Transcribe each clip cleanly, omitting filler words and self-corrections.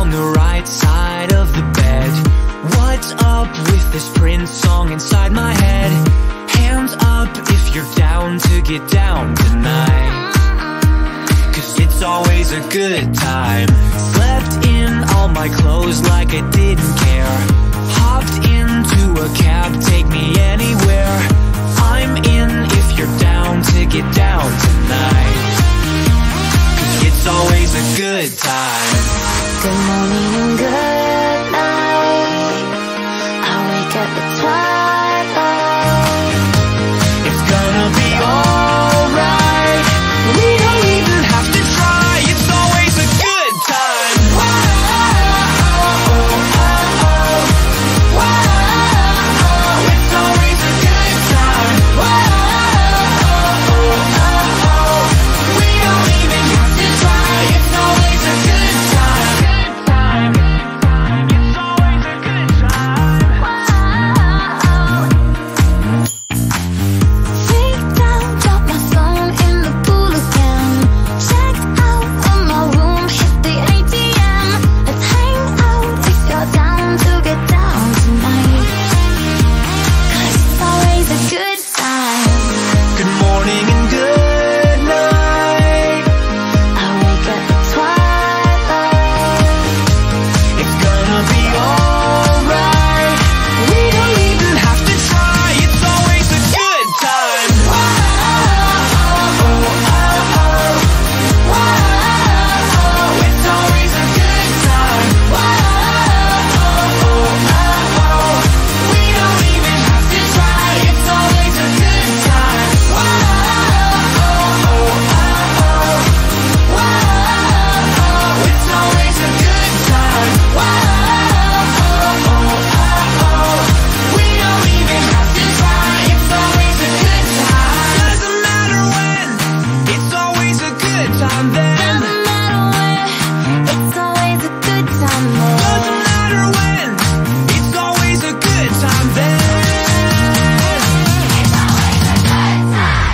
on the right side of the bed. What's up with this Prince song inside my head? Hands up if you're down to get down tonight, 'cause it's always a good time. Slept in all my clothes like I didn't care. Hopped into a cab, take me anywhere. I'm in if you're down to get down tonight, 'cause it's always a good time. Good morning and good night. I wake up at twilight. It's gonna be alright. We don't even have to try. It's always a good time. It's always a good time. We don't even have to try. It's always a good time. It's always a good time. Freaked out, dropped my phone in the pool again. Checked out of my room, hit the ATM. Let's hang out if you're down to get down tonight, 'cause it's always a good time. Good morning and good night. I wake up at twilight. It's gonna be alright. We don't even have to try. It's always a good time. It's always a good time. We don't even have to try. It's always a good time. It's always a good time. We don't even have to try. It's always a good time. Doesn't matter when. It's always a good time then. Doesn't matter where, it's always a good time there. Doesn't matter when. It's always a good time then. It's always a good time.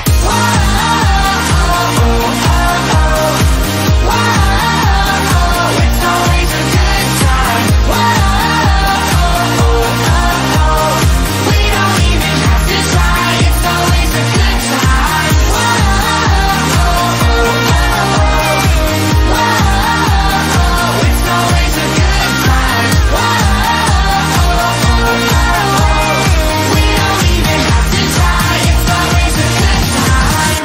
It's always a good time. We don't even have to try. It's always a good time. It's always a good time. We don't even have to try. It's always a good time.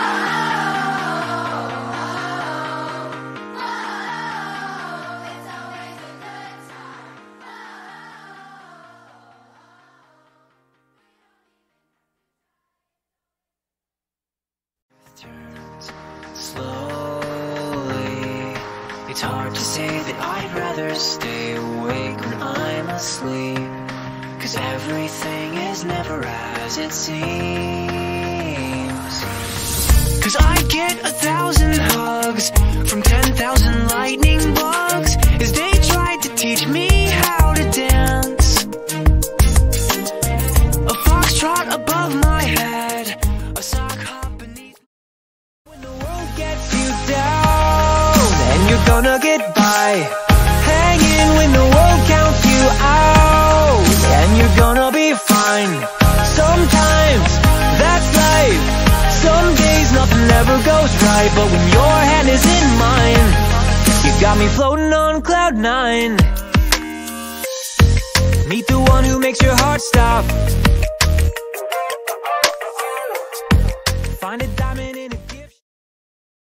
Turns slowly. It's hard to say that I'd rather stay awake when I'm asleep, 'cause everything is never as it seems. 'Cause I get 1,000 hugs from 10,000 lightning bugs as they tried to teach me how to dance. A foxtrot above my head, a sock hop beneath. When the world gets you down and you're gonna get by, hang in when the world counts you out, and you're gonna be fine. Sometimes that's life. Some days nothing ever goes right, but when your hand is in mine, you got me floating on cloud 9. Meet the one who makes your heart stop.